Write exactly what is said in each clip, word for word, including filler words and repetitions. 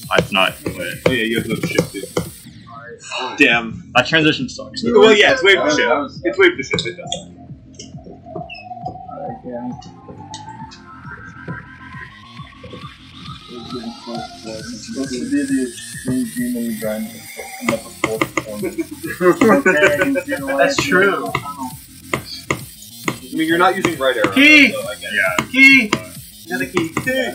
I've not. Oh yeah, you have no shift too. Damn. That transition sucks. Well, yeah, it's wave to shift. It's wave to shift. It does. That's true. I mean, you're not using right arrow. Key! So I get Yeah. Key! Another key. Key!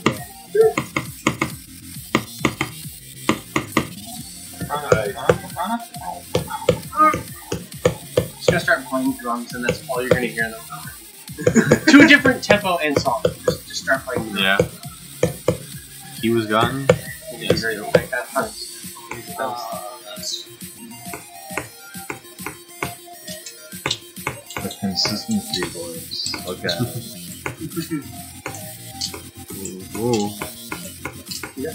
Just gonna start playing drums, and that's all you're gonna hear in the song. Two different tempo and song. Just, just start playing drums. Yeah. He was gone. Yes. Like that part. Uh, that's The consistency boys. Look at it. ooh. Yeah.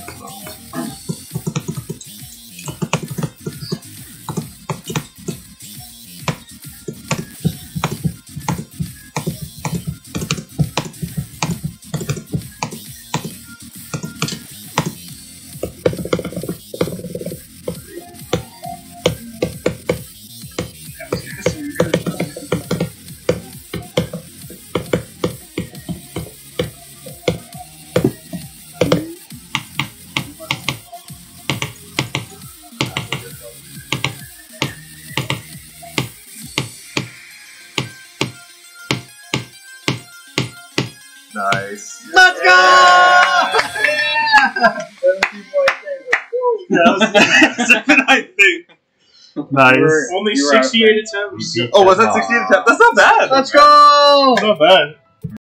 Nice. Let's go! seven, I think. Nice. Only you were sixty-eight out attempts. We beat Oh, was that them sixty-eight all. attempts? That's not bad. Let's go! Not bad.